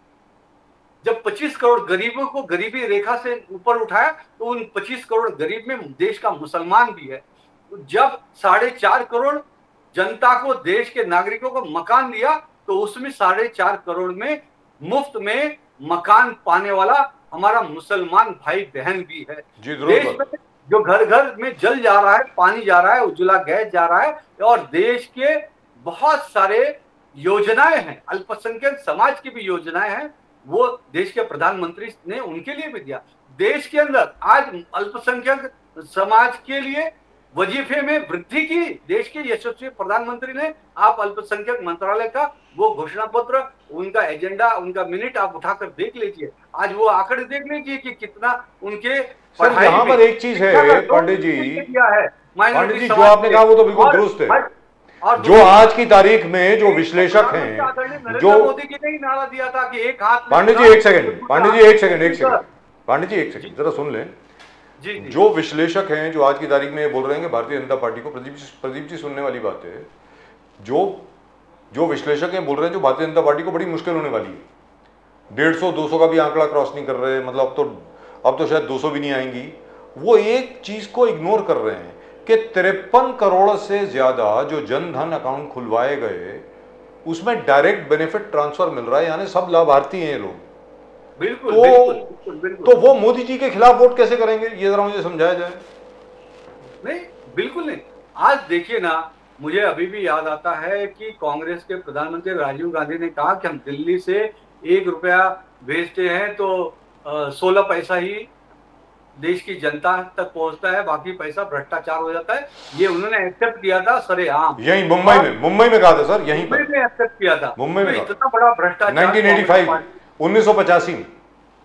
Speaker 2: जब पच्चीस करोड़ गरीबों को गरीबी रेखा से ऊपर उठाया तो उन पच्चीस करोड़ गरीब में देश का मुसलमान भी है। जब साढ़े चार करोड़ जनता को, देश के नागरिकों को मकान दिया तो उसमें साढ़े चार करोड़ में मुफ्त में मकान पाने वाला हमारा मुसलमान भाई बहन भी है। देश में जो घर घर में जल जा रहा है, पानी जा रहा है, उज्ज्वला गैस जा रहा है, और देश के बहुत सारे योजनाएं हैं, अल्पसंख्यक समाज की भी योजनाएं हैं, वो देश के प्रधानमंत्री ने उनके लिए भी दिया। देश के अंदर आज अल्पसंख्यक समाज के लिए वजीफे में वृद्धि की देश के यशस्वी प्रधानमंत्री ने। आप अल्पसंख्यक मंत्रालय का वो घोषणा पत्र, उनका एजेंडा, उनका मिनट आप उठाकर देख लीजिए, आज वो आंकड़े देख लीजिए कि कितना उनके
Speaker 1: सर यहाँ पर एक चीज है पांडे जी, पांडे जी जो आपने कहा वो तो बिल्कुल दुरुस्त है। और जो आज की तारीख में जो विश्लेषक हैं, जो
Speaker 2: मोदी जी ने ही नारा दिया था कि एक हाथ,
Speaker 1: पांडे जी एक सेकंड, पांडे जी एक सेकंड एक सेकंड पांडे जी एक सेकंड जरा सुन लें।
Speaker 2: जी, जी।
Speaker 1: जो विश्लेषक हैं जो आज की तारीख में बोल रहे हैं कि भारतीय जनता पार्टी को, प्रदीप जी प्रदीप जी सुनने वाली बात है, जो जो विश्लेषक हैं बोल रहे हैं जो भारतीय जनता पार्टी को बड़ी मुश्किल होने वाली है, डेढ़ सौ दो सौ का भी आंकड़ा क्रॉस नहीं कर रहे, मतलब अब तो अब तो शायद दो सौ भी नहीं आएंगी। वो एक चीज को इग्नोर कर रहे हैं कि तिरपन करोड़ से ज्यादा जो जन धन अकाउंट खुलवाए गए उसमें डायरेक्ट बेनिफिट ट्रांसफर मिल रहा है, यानी सब लाभार्थी हैं ये लोग।
Speaker 2: बिल्कुल,
Speaker 1: तो,
Speaker 2: बिल्कुल, बिल्कुल, बिल्कुल।
Speaker 1: तो वो मोदी जी के खिलाफ वोट कैसे करेंगे, ये जरा मुझे समझाया जाए।
Speaker 2: नहीं, बिल्कुल नहीं। आज देखिए ना, मुझे अभी भी याद आता है कि कांग्रेस के प्रधानमंत्री राजीव गांधी ने कहा कि हम दिल्ली से एक रुपया भेजते हैं तो सोलह पैसा ही देश की जनता तक पहुंचता है, बाकी पैसा भ्रष्टाचार हो जाता है। ये उन्होंने एक्सेप्ट किया था सरेआम,
Speaker 1: यही मुंबई में मुंबई में कहा था सर, यहीं पर
Speaker 2: मुंबई में एक्सेप्ट किया था।
Speaker 1: मुंबई में
Speaker 2: इतना बड़ा भ्रष्टाचार
Speaker 1: नाइनटीन एटी फाइव उन्नीस सौ पचासी में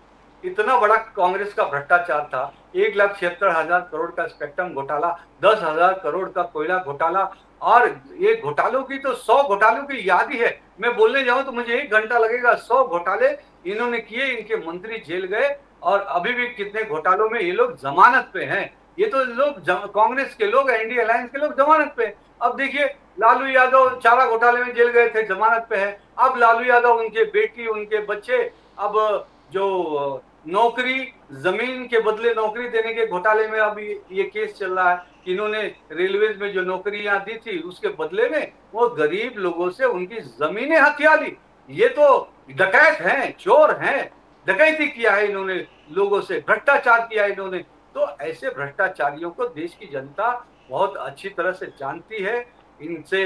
Speaker 2: इतना बड़ा कांग्रेस का भ्रष्टाचार था। एक लाख छिहत्तर हजार करोड़ का स्पेक्ट्रम घोटाला, दस हजार करोड़ का कोयला घोटाला, और ये घोटालों की तो सौ घोटालों की याद ही है। मैं बोलने जाऊं तो मुझे एक घंटा लगेगा। सौ घोटाले इन्होंने किए, इनके मंत्री जेल गए, और अभी भी कितने घोटालों में ये लोग जमानत पे हैं। ये तो लोग कांग्रेस के लोग, एनडीए अलायंस के लोग जमानत पे। अब देखिए, लालू यादव चारा घोटाले में जेल गए थे, जमानत पे है। अब लालू यादव, उनके बेटी, उनके बच्चे, अब जो नौकरी, जमीन के बदले नौकरी देने के घोटाले में अभी ये केस चल रहा है कि इन्होंने रेलवेज में जो नौकरियां दी थी उसके बदले में वो गरीब लोगों से उनकी जमीनें हथिया ली। ये तो डकैत हैं, चोर हैं, डकैती किया है इन्होंने, लोगों से भ्रष्टाचार किया है इन्होंने। तो ऐसे भ्रष्टाचारियों को देश की जनता बहुत अच्छी तरह से जानती है। इनसे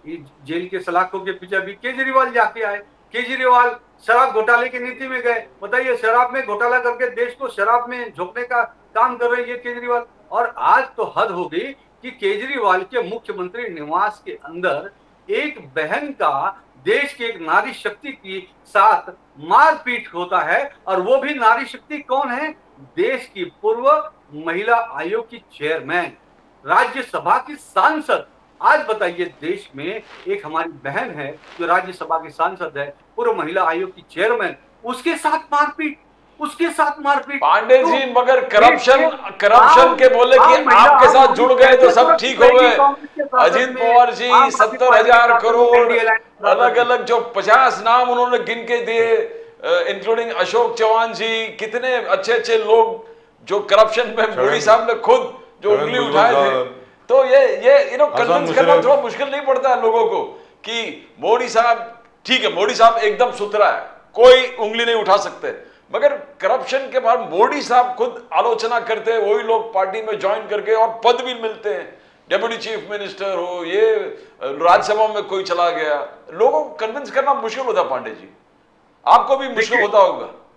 Speaker 2: जेल के सलाखों के पीछे भी केजरीवाल जाके आए। केजरीवाल शराब घोटाले की नीति में गए। बताइए, शराब में घोटाला करके देश को शराब में झोंकने का काम कर रहे हैं ये केजरीवाल। और आज तो हद हो गई कि केजरीवाल के मुख्यमंत्री निवास के अंदर एक बहन का देश के एक नारी शक्ति के साथ मारपीट होता है, और वो भी नारी शक्ति कौन है? देश की पूर्व महिला आयोग की चेयरमैन, राज्यसभा की सांसद। आज बताइए, देश में एक हमारी बहन है जो राज्यसभा की सांसद है, पूर्व महिला आयोग की चेयरमैन, उसके साथ मारपीट, उसके साथ मारपीट।
Speaker 3: पांडे जी, तो मगर करप्शन करप्शन के बोले कि आपके साथ जुड़ गए तो सब ठीक हो गए। अजीत पवार जी सत्तर हजार करोड़, अलग अलग जो पचास नाम उन्होंने गिन के दिए, इंक्लूडिंग अशोक चौहान जी, कितने अच्छे अच्छे लोग जो करप्शन में मोदी साहब ने खुद जो उंगली उठाए थे। तो ये ये यू नो कन्विंस करना थोड़ा मुश्किल नहीं पड़ता है लोगों को कि मोदी साहब, ठीक है, मोदी साहब एकदम सुथरा है, कोई उंगली नहीं उठा सकते, मगर करप्शन के बाद मोदी साहब खुद आलोचना करते हैं, वही लोग पार्टी में ज्वाइन करके और पद भी मिलते हैं, डेप्यूटी चीफ मिनिस्टर हो, ये राज्यसभा में कोई चला गया। लोगों को कन्विंस करना मुश्किल होता है। पांडे जी, आपको भी मुश्किल होता होगा।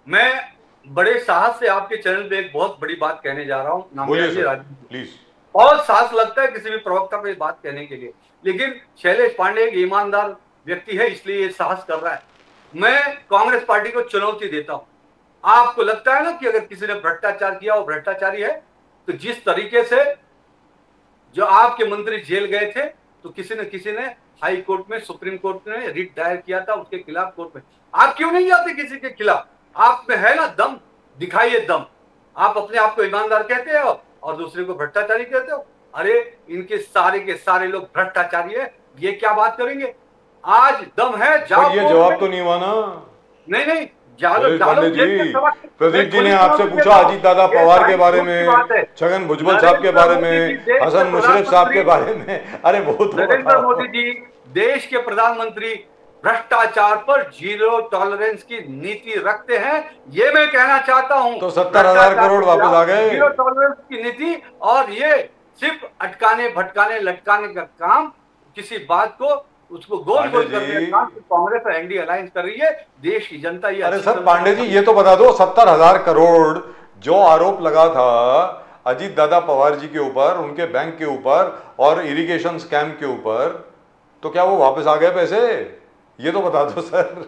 Speaker 2: मैं बड़े साहस से आपके चैनल पे एक बहुत बड़ी बात कहने जा रहा हूँ।
Speaker 1: बोलिए
Speaker 2: नामयाजी
Speaker 1: सर,
Speaker 2: राजू,
Speaker 1: प्लीज।
Speaker 2: बहुत साहस लगता है किसी भी प्रवक्ता को ये बात कहने के लिए, लेकिन शैलेश पांडे एक ईमानदार व्यक्ति है, इसलिए ये साहस कर रहा है। मैं कांग्रेस पार्टी को चुनौती देता हूं। आपको लगता है ना कि अगर किसी ने भ्रष्टाचार किया वो भ्रष्टाचारी है, तो जिस तरीके से जो आपके मंत्री जेल गए थे, तो किसी न किसी ने हाई कोर्ट में, सुप्रीम कोर्ट में रिट दायर किया था उसके खिलाफ कोर्ट में। आप क्यों नहीं जाते किसी के खिलाफ? आप में है ना दम, दिखाइए दम। आप अपने आप को ईमानदार कहते हो और दूसरे को भ्रष्टाचारी कहते हो। अरे इनके सारे के सारे लोग भ्रष्टाचारी है, ये क्या बात करेंगे? आज दम है, जाओ।
Speaker 1: पर ये जवाब तो नहीं हुआ ना।
Speaker 2: नहीं नहीं,
Speaker 1: शैलेश पांडे जी, प्रदीप जी ने आपसे पूछा अजीत दादा पवार के बारे में, छगन भुजबल साहब के बारे में, हसन मुशर्रफ साहब के बारे में। अरे वो तो
Speaker 2: नरेंद्र मोदी जी देश के प्रधानमंत्री भ्रष्टाचार पर जीरो टॉलरेंस की नीति रखते हैं, ये मैं कहना चाहता हूं।
Speaker 1: तो सत्तर हजार करोड़ वापस आ गए।
Speaker 2: जीरो टॉलरेंस की नीति, और ये सिर्फ अटकाने भटकाने लटकाने का काम, किसी बात को उसको गोल गोल करने का काम कांग्रेस और एनडीए अलायंस कर रही है। देश की जनता ये
Speaker 1: अरे सर पांडे जी, ये तो बता दो, सत्तर हजार करोड़ जो आरोप लगा था अजीत दादा पवार जी के ऊपर, उनके बैंक के ऊपर और इरिगेशन स्कैम के ऊपर, तो क्या वो वापस आ गए पैसे? ये तो बता दो सर।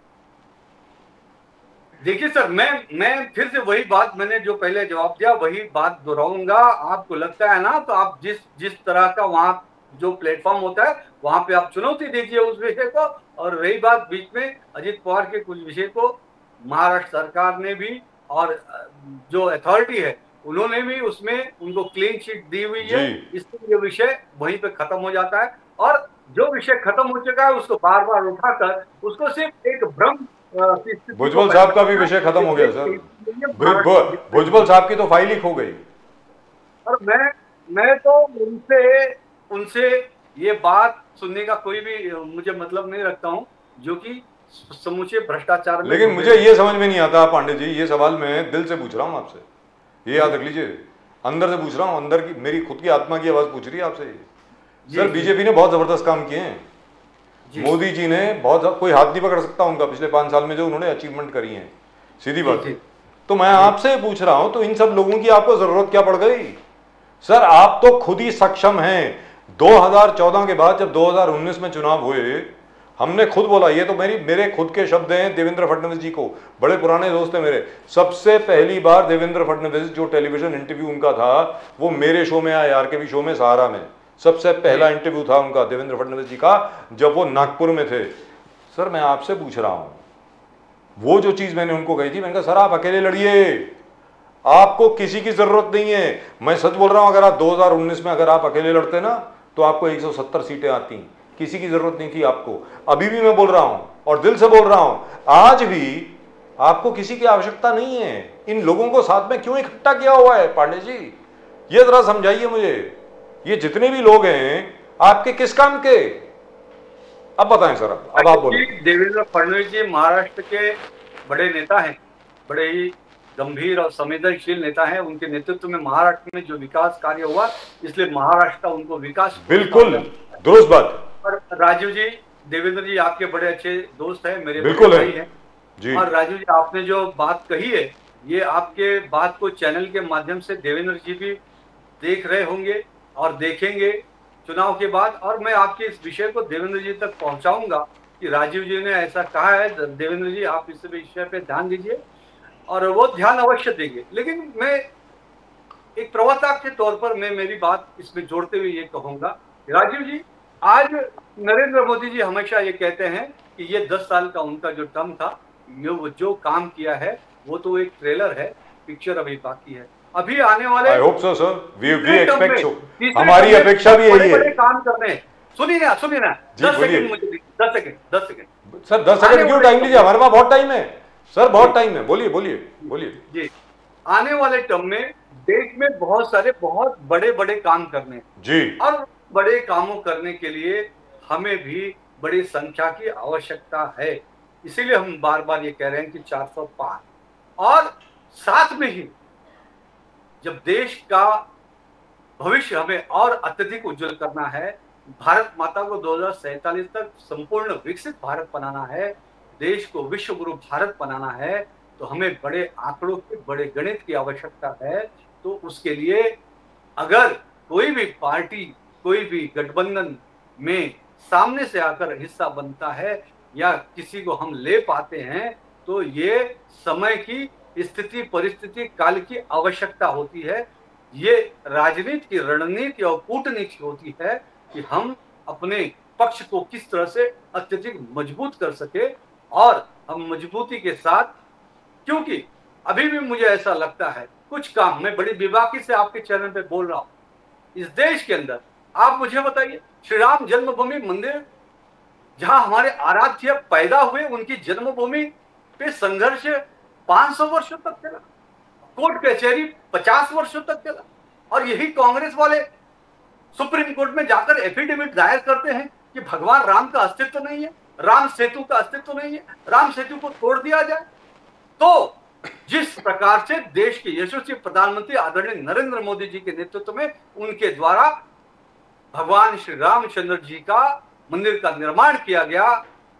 Speaker 2: देखिए सर, मैं मैं फिर से वही बात, मैंने जो पहले जवाब दिया वही बात दोहराऊंगा। आपको लगता है ना, तो आप जिस जिस तरह का वहां जो प्लेटफॉर्म होता है वहां पे आप चुनौती दीजिए उस विषय को। और रही बात बीच में अजीत पवार के कुछ विषय को, महाराष्ट्र सरकार ने भी और जो अथॉरिटी है उन्होंने भी उसमें उनको क्लीन चिट दी हुई है, इसलिए ये विषय वहीं पे खत्म हो जाता है। और जो विषय खत्म हो चुका है उसको बार बार उठाकर उसको सिर्फ एक भ्रम,
Speaker 1: भुजबल साहब का भी विषय खत्म हो गया सर। भुजबल साहब की तो फाइल ही खो गई।
Speaker 2: और मैं मैं तो उनसे उनसे ये बात सुनने का कोई भी मुझे मतलब नहीं रखता हूं, जो कि समूचे भ्रष्टाचार में।
Speaker 1: लेकिन मुझे ये समझ में नहीं आता पांडे जी, ये सवाल मैं दिल से पूछ रहा हूं आपसे, ये याद रख लीजिए, अंदर से पूछ रहा हूं, अंदर की मेरी खुद की आत्मा की आवाज पूछ रही है आपसे। सर बीजेपी ने बहुत जबरदस्त काम किए हैं, मोदी जी ने बहुत, कोई हाथ नहीं पकड़ सकता उनका पिछले पांच साल में जो उन्होंने अचीवमेंट करी है, सीधी बात है। तो मैं आपसे पूछ रहा हूं, तो इन सब लोगों की आपको जरूरत क्या पड़ गई? सर आप तो खुद ही सक्षम हैं। दो हज़ार चौदह के बाद जब दो हज़ार उन्नीस में चुनाव हुए, हमने खुद बोला, ये तो मेरी मेरे खुद के शब्द हैं, देवेंद्र फडणवीस जी को, बड़े पुराने दोस्त हैं मेरे, सबसे पहली बार देवेंद्र फडणवीस जो टेलीविजन इंटरव्यू उनका था वो मेरे शो में आया, आरकेबी शो में सहारा में, सबसे पहला इंटरव्यू था उनका देवेंद्र फडणवीस जी का, जब वो नागपुर में थे। सर मैं आपसे पूछ रहा हूं, वो जो चीज मैंने उनको कही थी, मैंने कहा सर आप अकेले लड़िए, आपको किसी की जरूरत नहीं है। मैं सच बोल रहा हूं, अगर आप दो हज़ार उन्नीस में अगर आप अकेले लड़ते ना तो आपको एक सौ सत्तर सीटें आती, किसी की जरूरत नहीं थी आपको। अभी भी मैं बोल रहा हूं और दिल से बोल रहा हूं, आज भी आपको किसी की आवश्यकता नहीं है। इन लोगों को साथ में क्यों इकट्ठा किया हुआ है पांडे जी, ये जरा समझाइए मुझे। ये जितने भी लोग हैं आपके किस काम के, अब बताएं सर। अब आप बोलिए।
Speaker 2: देवेंद्र फडणवीस जी महाराष्ट्र के बड़े नेता हैं, बड़े ही गंभीर और संवेदनशील नेता हैं। उनके नेतृत्व में महाराष्ट्र में जो विकास कार्य हुआ, इसलिए महाराष्ट्र का उनको विकास,
Speaker 1: बिल्कुल दुरुस्त बात।
Speaker 2: और राजीव जी, देवेंद्र जी आपके बड़े अच्छे दोस्त हैं, मेरे
Speaker 1: बिल्कुल
Speaker 2: भाई हैं
Speaker 1: जी।
Speaker 2: और राजीव जी आपने जो बात कही है, ये आपके बात को चैनल के माध्यम से देवेंद्र जी भी देख रहे होंगे और देखेंगे चुनाव के बाद। और मैं आपके इस विषय को देवेंद्र जी तक पहुंचाऊंगा कि राजीव जी ने ऐसा कहा है। देवेंद्र जी आप इस विषय पे ध्यान दीजिए और वो ध्यान अवश्य देंगे। लेकिन मैं एक प्रवक्ता के तौर पर मैं मेरी बात इसमें जोड़ते हुए ये कहूंगा, राजीव जी, आज नरेंद्र मोदी जी हमेशा ये कहते हैं कि ये दस साल का उनका जो टर्म था, ये जो काम किया है वो तो एक ट्रेलर है, पिक्चर अभी बाकी है। अभी आने वाले,
Speaker 1: I hope so sir, we we expect so, हमारी अपेक्षा भी यही है।
Speaker 2: काम करने, सुनिए ना सुनिए ना, दस सेकंड मुझे दस सेकंड दस सेकंड
Speaker 1: सर, दस सेकंड क्यों टाइम लीजिए, हमारे पास बहुत टाइम है सर, बहुत टाइम है। बोलिए बोलिए बोलिए
Speaker 2: जी। आने वाले टर्म में देश में बहुत सारे बहुत बड़े बड़े काम करने
Speaker 1: जी,
Speaker 2: और बड़े कामों करने के लिए हमें भी बड़ी संख्या की आवश्यकता है। इसीलिए हम बार बार ये कह रहे हैं कि चार सौ पार, और साथ में ही जब देश का भविष्य हमें और अत्यधिक उज्जवल करना है, भारत माता को दो हज़ार सैंतालीस तक संपूर्ण विकसित भारत बनाना है, देश को विश्व गुरु भारत बनाना है, तो हमें बड़े आंकड़ों की, बड़े गणित की आवश्यकता है। तो उसके लिए अगर कोई भी पार्टी, कोई भी गठबंधन में सामने से आकर हिस्सा बनता है या किसी को हम ले पाते हैं, तो ये समय की स्थिति, परिस्थिति, काल की आवश्यकता होती है। ये राजनीति की रणनीति और कूटनीति होती है कि हम अपने पक्ष को किस तरह से अत्यधिक मजबूत कर सके। और हम मजबूती के साथ, क्योंकि अभी भी मुझे ऐसा लगता है कुछ काम, मैं बड़ी बेबाकी से आपके चैनल पे बोल रहा हूं, इस देश के अंदर आप मुझे बताइए, श्री राम जन्मभूमि मंदिर, जहां हमारे आराध्य पैदा हुए, उनकी जन्मभूमि पे संघर्ष पांच सौ वर्षों तक चला, कोर्ट कचहरी पचास वर्षों तक चला, और यही कांग्रेस वाले सुप्रीम कोर्ट में जाकर एफिडेविट दायर करते हैं कि भगवान राम का अस्तित्व नहीं है, राम सेतु का अस्तित्व नहीं है, राम सेतु को तोड़ दिया जाए। तो जिस प्रकार से देश के यशस्वी प्रधानमंत्री आदरणीय नरेंद्र मोदी जी के नेतृत्व में उनके द्वारा भगवान श्री रामचंद्र जी का मंदिर का निर्माण किया गया,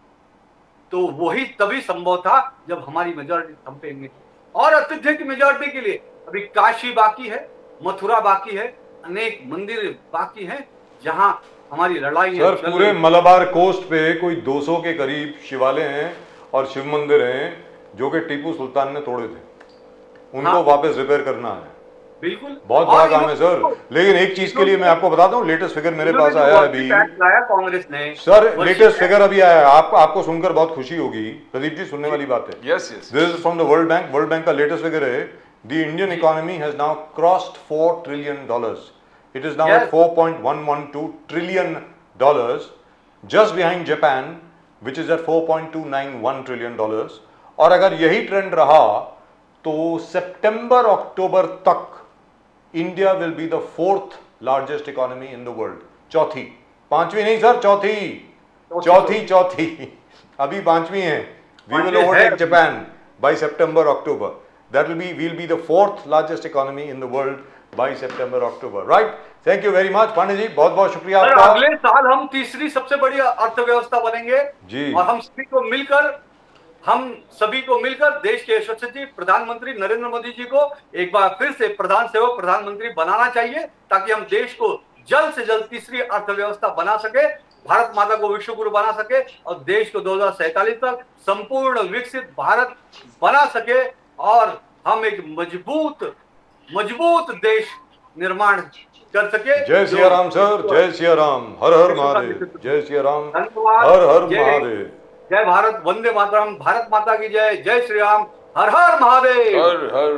Speaker 2: तो वही तभी संभव था जब हमारी मेजॉरिटी हम पे में, और अत्यधिक मेजॉरिटी के लिए अभी काशी बाकी है, मथुरा बाकी है, अनेक मंदिर बाकी हैं जहां हमारी लड़ाई
Speaker 1: सर पूरे मलबार कोस्ट पे कोई दो सौ के करीब शिवालय हैं और शिव मंदिर हैं जो कि टीपू सुल्तान ने तोड़े थे, उनको हाँ। वापस रिपेयर करना है।
Speaker 2: बिल्कुल
Speaker 1: बहुत बड़ा काम है सर। लेकिन एक चीज के लिए मैं आपको बताता हूँ, लेटेस्ट फिगर मेरे पास आया है अभी
Speaker 2: कांग्रेस ने,
Speaker 1: सर लेटेस्ट फिगर अभी आया है, आप, आपको सुनकर बहुत खुशी होगी प्रदीप जी, सुनने वाली बात है।
Speaker 3: Yes yes
Speaker 1: this is from the world bank. World bank का लेटेस्ट फिगर है, the Indian economy has now crossed four trillion dollars. It is now at four point one one two trillion dollars, just behind Japan which is at four point two nine one trillion dollars. और अगर यही trend रहा तो सितंबर अक्टूबर तक India will be the fourth largest economy in the world. चौथी, पांचवी नहीं सर, चौथी चौथी चौथी अभी पांचवी है। We will overtake Japan by September October. That will be will be the fourth largest economy in the world by September October. Right, thank you very much Pandey ji, बहुत बहुत शुक्रिया आपका।
Speaker 2: अगले साल हम तीसरी सबसे बड़ी अर्थव्यवस्था बनेंगे जी, और हम सभी को मिलकर हम सभी को मिलकर देश के यशस्वी प्रधानमंत्री नरेंद्र मोदी जी को एक बार फिर से प्रधान सेवक प्रधानमंत्री बनाना चाहिए, ताकि हम देश को जल्द से जल्द तीसरी अर्थव्यवस्था बना सके, भारत माता को विश्व गुरु बना सके और देश को दो हजार सैतालीस तक संपूर्ण विकसित भारत बना सके, और हम एक मजबूत मजबूत देश निर्माण कर सके।
Speaker 1: जय सिया राम सर, जय सिया राम, हर हर महादेव। जय सिया राम, हर हर महादेव।
Speaker 2: जय भारत, वंदे मातरम, भारत माता की जय, जय श्री राम, हर हर महादेव,
Speaker 3: हर हर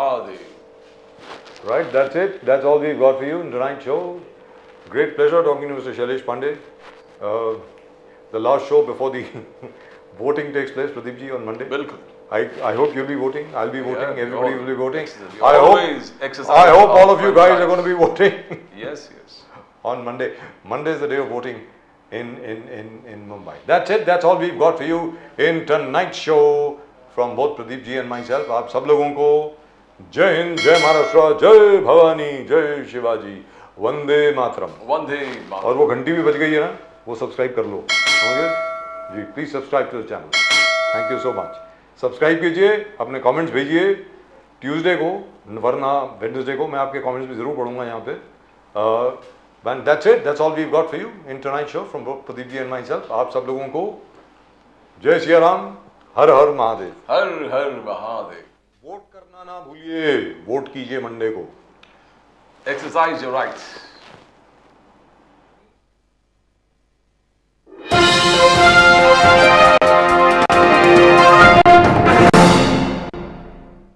Speaker 3: Mahadev.
Speaker 1: Right, that's it. That's all we've got for you in tonight's show. Great pleasure talking to Mister Shailesh Pandey. Uh, the last show before the voting takes place, Pradeep ji, on Monday.
Speaker 3: बिल्कुल।
Speaker 1: I I hope you'll be voting. I'll be voting.
Speaker 3: Yeah,
Speaker 1: Everybody
Speaker 3: all,
Speaker 1: will be voting.
Speaker 3: I
Speaker 1: hope.
Speaker 3: Exercise
Speaker 1: I hope all of you guys are going to be voting.
Speaker 3: Yes, yes.
Speaker 1: On Monday. Monday is the day of voting in in in in Mumbai. That's it. That's all we've got for you in tonight's show from both Pradeep ji and myself. आप सब लोगों को जय हिंद, जय महाराष्ट्र, जय भवानी, जय शिवाजी, वंदे मातरम।
Speaker 3: वंदे मातरम।
Speaker 1: और वो घंटी भी बज गई है ना, वो सब्सक्राइब कर लो, समझे जी। Please subscribe to the channel. Thank you so much. Subscribe कीजिए, अपने कमेंट्स भेजिए ट्यूसडे को, वरना वेडनेसडे को मैं आपके कमेंट्स भी जरूर पढ़ूंगा यहाँ पे। uh, that's it. That's all we've got for you in tonight's show from both Pradeep ji and myself. आप सब लोगों को जय सिया राम, हर हर महादेव।
Speaker 3: हर हर महादेव।
Speaker 1: वोट करना ना भूलिए, वोट कीजिए मंडे को।
Speaker 3: Exercise your rights.